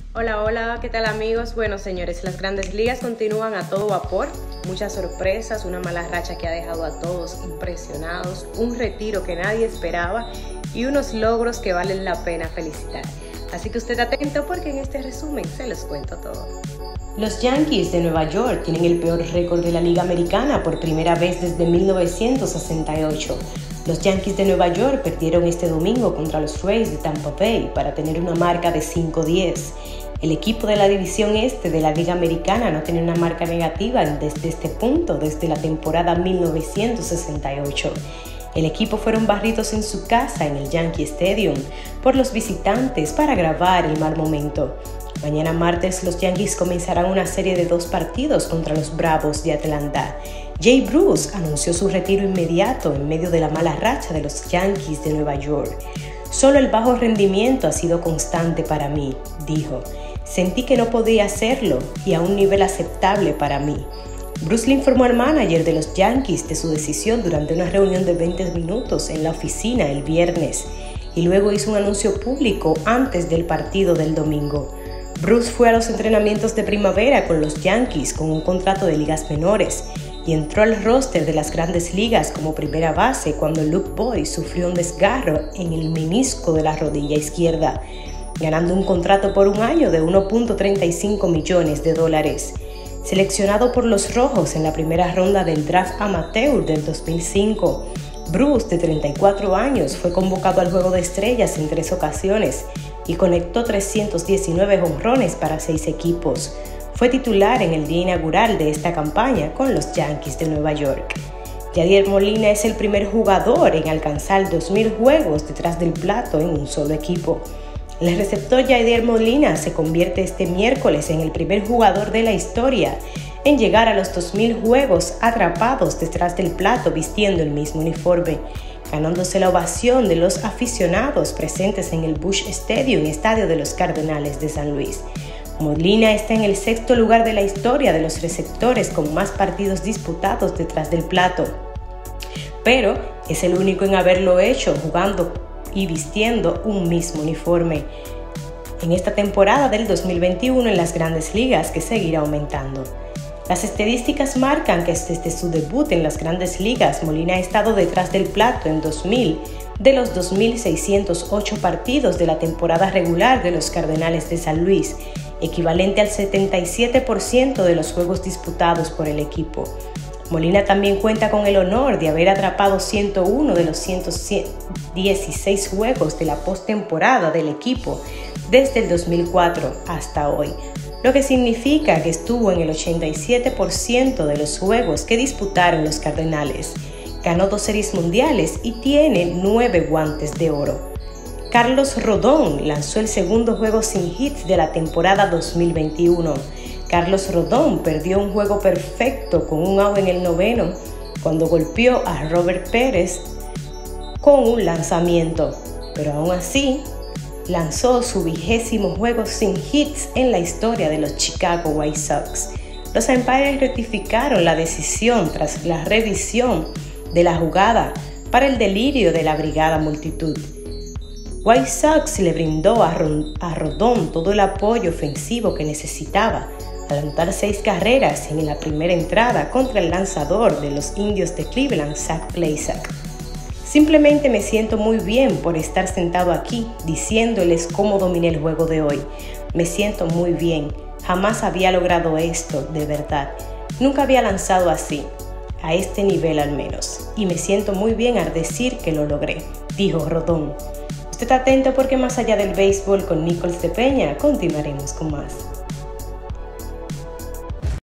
Hola, hola, ¿qué tal amigos? Bueno, señores, las grandes ligas continúan a todo vapor, muchas sorpresas, una mala racha que ha dejado a todos impresionados, un retiro que nadie esperaba y unos logros que valen la pena felicitar. Así que usted atento porque en este resumen se los cuento todo. Los Yankees de Nueva York tienen el peor récord de la Liga Americana por primera vez desde 1968. Los Yankees de Nueva York perdieron este domingo contra los Rays de Tampa Bay para tener una marca de 5-10. El equipo de la división este de la Liga Americana no tenía una marca negativa desde este punto, desde la temporada 1968. El equipo fueron barridos en su casa en el Yankee Stadium por los visitantes para agravar el mal momento. Mañana martes los Yankees comenzarán una serie de 2 partidos contra los Bravos de Atlanta. Jay Bruce anunció su retiro inmediato en medio de la mala racha de los Yankees de Nueva York. Solo el bajo rendimiento ha sido constante para mí, dijo. Sentí que no podía hacerlo y a un nivel aceptable para mí. Bruce le informó al manager de los Yankees de su decisión durante una reunión de 20 minutos en la oficina el viernes y luego hizo un anuncio público antes del partido del domingo. Bruce fue a los entrenamientos de primavera con los Yankees con un contrato de ligas menores y entró al roster de las grandes ligas como primera base cuando Luke Boyd sufrió un desgarro en el menisco de la rodilla izquierda, ganando un contrato por un año de $1.35 millones. Seleccionado por los Rojos en la primera ronda del draft amateur del 2005, Bruce, de 34 años, fue convocado al Juego de Estrellas en 3 ocasiones y conectó 319 jonrones para 6 equipos. Fue titular en el día inaugural de esta campaña con los Yankees de Nueva York. Yadier Molina es el primer jugador en alcanzar 2,000 juegos detrás del plato en un solo equipo. El receptor Yadier Molina se convierte este miércoles en el primer jugador de la historia en llegar a los 2,000 juegos atrapados detrás del plato vistiendo el mismo uniforme, ganándose la ovación de los aficionados presentes en el Busch Stadium, estadio de los Cardenales de San Luis. Molina está en el 6º lugar de la historia de los receptores con más partidos disputados detrás del plato, pero es el único en haberlo hecho jugando y vistiendo un mismo uniforme en esta temporada del 2021 en las grandes ligas, que seguirá aumentando. Las estadísticas marcan que desde su debut en las grandes ligas, Molina ha estado detrás del plato en 2,000 de los 2,608 partidos de la temporada regular de los Cardenales de San Luis, equivalente al 77% de los juegos disputados por el equipo. Molina también cuenta con el honor de haber atrapado 101 de los 116 juegos de la postemporada del equipo desde el 2004 hasta hoy, lo que significa que estuvo en el 87% de los juegos que disputaron los Cardenales. Ganó 2 series mundiales y tiene 9 guantes de oro. Carlos Rodón lanzó el segundo juego sin hits de la temporada 2021. Carlos Rodón perdió un juego perfecto con un out en el 9º cuando golpeó a Robert Pérez con un lanzamiento, pero aún así lanzó su 20º juego sin hits en la historia de los Chicago White Sox. Los umpires rectificaron la decisión tras la revisión de la jugada para el delirio de la brigada multitud. White Sox le brindó a Rodón todo el apoyo ofensivo que necesitaba al anotar 6 carreras en la primera entrada contra el lanzador de los Indios de Cleveland, Zach Plesac. Simplemente me siento muy bien por estar sentado aquí diciéndoles cómo dominé el juego de hoy. Me siento muy bien. Jamás había logrado esto, de verdad. Nunca había lanzado así, a este nivel al menos. Y me siento muy bien al decir que lo logré, dijo Rodón. Usted atento porque más allá del béisbol con Nichols de Peña continuaremos con más.